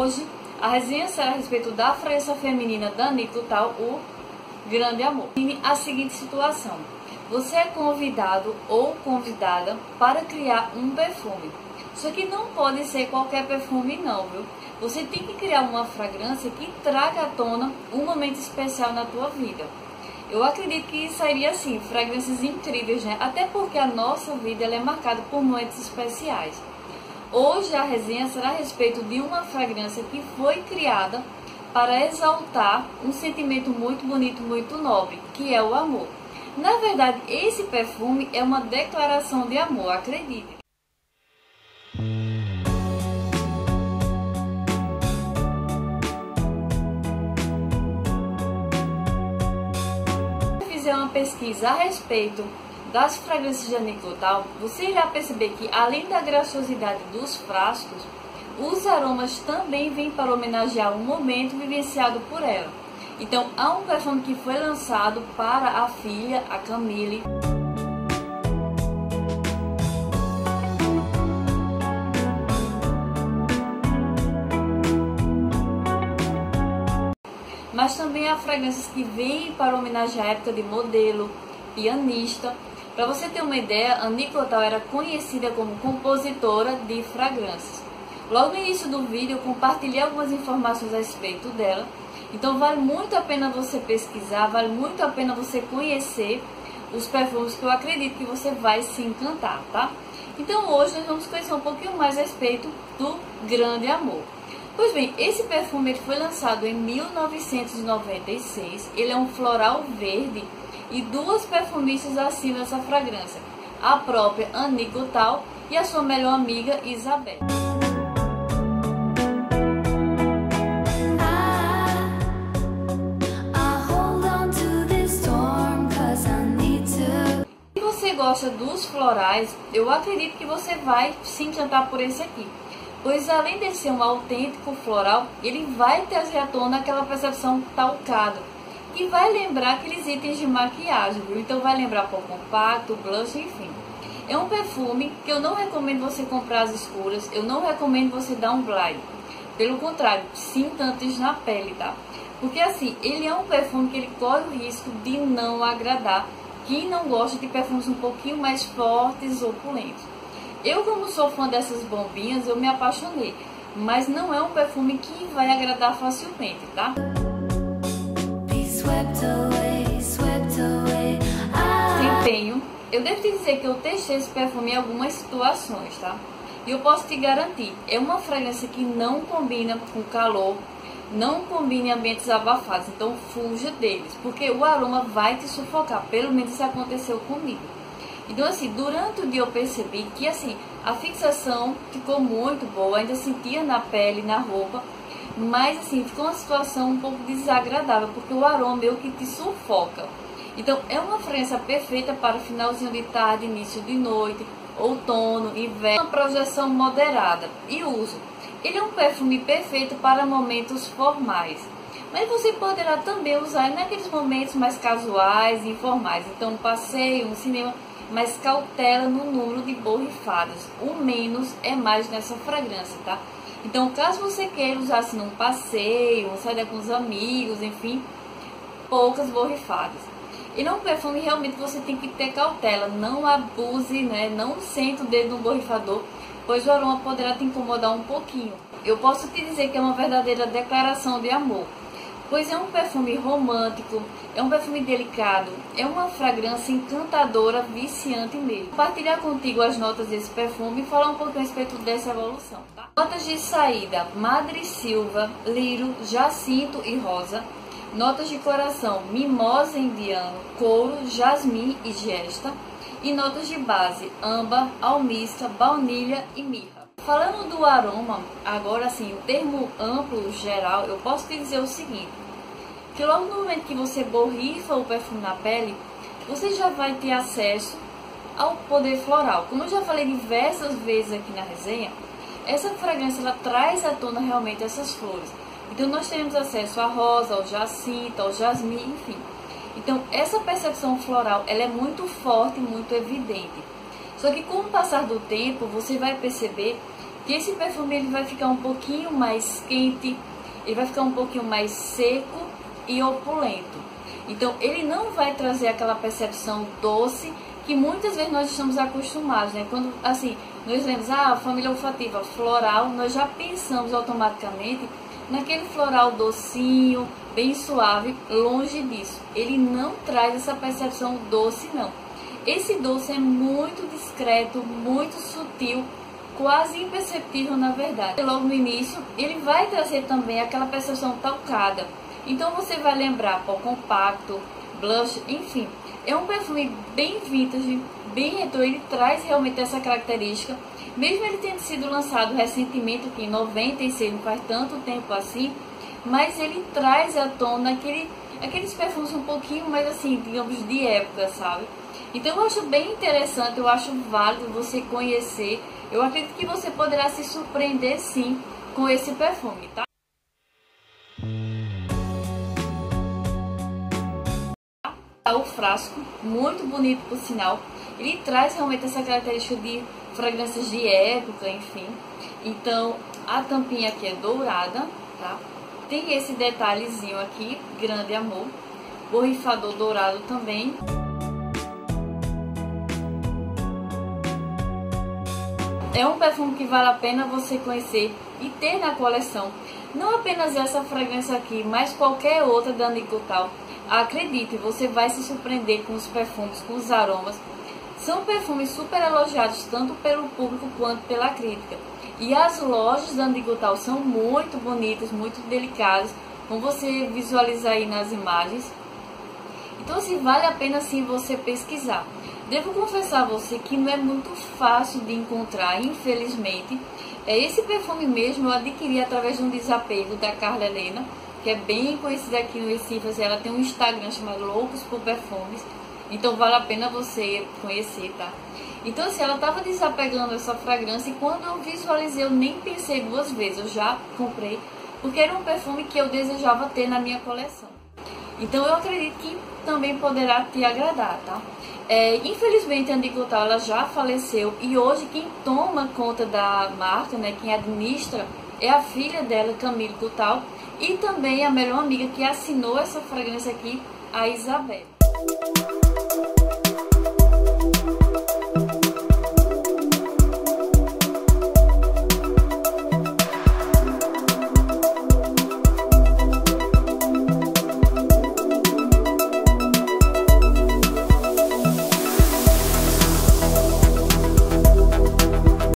Hoje a resenha será a respeito da fragrância feminina da Anitta Total, o Grande Amor. Imagine a seguinte situação: você é convidado ou convidada para criar um perfume. Só que não pode ser qualquer perfume não, viu? Você tem que criar uma fragrância que traga à tona um momento especial na tua vida. Eu acredito que sairia assim, fragrâncias incríveis, né? Até porque a nossa vida ela é marcada por momentos especiais. Hoje a resenha será a respeito de uma fragrância que foi criada para exaltar um sentimento muito bonito, muito nobre, que é o amor. Na verdade, esse perfume é uma declaração de amor, acredite. Se fizer uma pesquisa a respeito das fragrâncias de Anitta Total, você irá perceber que, além da graciosidade dos frascos, os aromas também vêm para homenagear um momento vivenciado por ela. Então, há um perfume que foi lançado para a filha, a Camille. Mas também há fragrâncias que vêm para homenagear a época de modelo, pianista. Para você ter uma ideia, a Anitta Total era conhecida como compositora de fragrâncias. Logo no início do vídeo eu compartilhei algumas informações a respeito dela. Então vale muito a pena você pesquisar, vale muito a pena você conhecer os perfumes, que eu acredito que você vai se encantar, tá? Então hoje nós vamos conhecer um pouquinho mais a respeito do Grande Amor. Pois bem, esse perfume ele foi lançado em 1996, ele é um floral verde e duas perfumistas assinam essa fragrância, a própria Anitta Total e a sua melhor amiga Isabelle. Se você gosta dos florais, eu acredito que você vai se encantar por esse aqui, pois além de ser um autêntico floral, ele vai trazer à tona aquela percepção talcada, que vai lembrar aqueles itens de maquiagem, viu? Então vai lembrar pó compacto, blush, enfim. É um perfume que eu não recomendo você comprar às escuras, eu não recomendo você dar um blind. Pelo contrário, sinta antes na pele, tá? Porque assim, ele é um perfume que ele corre o risco de não agradar quem não gosta de perfumes um pouquinho mais fortes ou opulentos. Eu, como sou fã dessas bombinhas, eu me apaixonei, mas não é um perfume que vai agradar facilmente, tá? Desempenho. Eu devo te dizer que eu testei esse perfume em algumas situações, tá? E eu posso te garantir, é uma fragrância que não combina com calor, não combina em ambientes abafados, então fuja deles, porque o aroma vai te sufocar, pelo menos isso aconteceu comigo. Então assim, durante o dia eu percebi que assim, a fixação ficou muito boa, ainda sentia na pele, na roupa, mas assim, ficou uma situação um pouco desagradável, porque o aroma meio que te sufoca. Então é uma fragrância perfeita para finalzinho de tarde, início de noite, outono, inverno, uma projeção moderada e uso. Ele é um perfume perfeito para momentos formais, mas você poderá também usar naqueles momentos mais casuais e informais. Então um passeio, um cinema, mas cautela no número de borrifadas. O menos é mais nessa fragrância, tá? Então, caso você queira usar assim num passeio, sair com os amigos, enfim, poucas borrifadas. E não um perfume realmente você tem que ter cautela, não abuse, né? Não sente o dedo no borrifador, pois o aroma poderá te incomodar um pouquinho. Eu posso te dizer que é uma verdadeira declaração de amor, pois é um perfume romântico, é um perfume delicado, é uma fragrância encantadora, viciante mesmo. Vou compartilhar contigo as notas desse perfume e falar um pouco a respeito dessa evolução, tá? Notas de saída: madressilva, lírio, jacinto e rosa. Notas de coração: mimosa indiano, couro, jasmim e gesta. E notas de base: âmbar, almista, baunilha e mirra. Falando do aroma, agora assim, o termo amplo, geral, eu posso te dizer o seguinte: que logo no momento que você borrifa o perfume na pele, você já vai ter acesso ao poder floral. Como eu já falei diversas vezes aqui na resenha, essa fragrância ela traz à tona realmente essas flores. Então nós teremos acesso à rosa, ao jacinto, ao jasmim, enfim. Então essa percepção floral ela é muito forte, muito evidente. Só que com o passar do tempo você vai perceber que esse perfume ele vai ficar um pouquinho mais quente, ele vai ficar um pouquinho mais seco e opulento. Então ele não vai trazer aquela percepção doce que muitas vezes nós estamos acostumados, né? Quando assim, nós lemos, família olfativa, floral, nós já pensamos automaticamente naquele floral docinho, bem suave. Longe disso, ele não traz essa percepção doce, não. Esse doce é muito discreto, muito sutil, quase imperceptível na verdade. Logo no início, ele vai trazer também aquela percepção talcada. Então você vai lembrar pó compacto, blush, enfim. É um perfume bem vintage, bem retrô, ele traz realmente essa característica. Mesmo ele tendo sido lançado recentemente, aqui em 96, não faz tanto tempo assim, mas ele traz à tona aqueles perfumes um pouquinho mais assim, digamos, de época, sabe? Então eu acho bem interessante, eu acho válido você conhecer. Eu acredito que você poderá se surpreender sim com esse perfume, tá? O frasco, muito bonito por sinal, ele traz realmente essa característica de fragrâncias de época, enfim. Então a tampinha aqui é dourada, tá? Tem esse detalhezinho aqui, grande amor, borrifador dourado também. É um perfume que vale a pena você conhecer e ter na coleção. Não apenas essa fragrância aqui, mas qualquer outra da Nicotal. Acredite, você vai se surpreender com os perfumes, com os aromas. São perfumes super elogiados, tanto pelo público quanto pela crítica. E as lojas da Nicotal são muito bonitas, muito delicadas, como você visualiza aí nas imagens. Então, assim, vale a pena sim você pesquisar. Devo confessar a você que não é muito fácil de encontrar, infelizmente. Esse perfume mesmo eu adquiri através de um desapego da Carla Helena, que é bem conhecida aqui no Recife. Ela tem um Instagram chamado Loucos por Perfumes, então vale a pena você conhecer, tá? Então assim, ela estava desapegando essa fragrância e quando eu visualizei eu nem pensei duas vezes, eu já comprei, porque era um perfume que eu desejava ter na minha coleção. Então eu acredito que também poderá te agradar, tá? Infelizmente a Nicotal ela já faleceu e hoje quem toma conta da marca, né, quem administra, é a filha dela, Camille Coutal, e também a melhor amiga que assinou essa fragrância aqui, a Isabelle.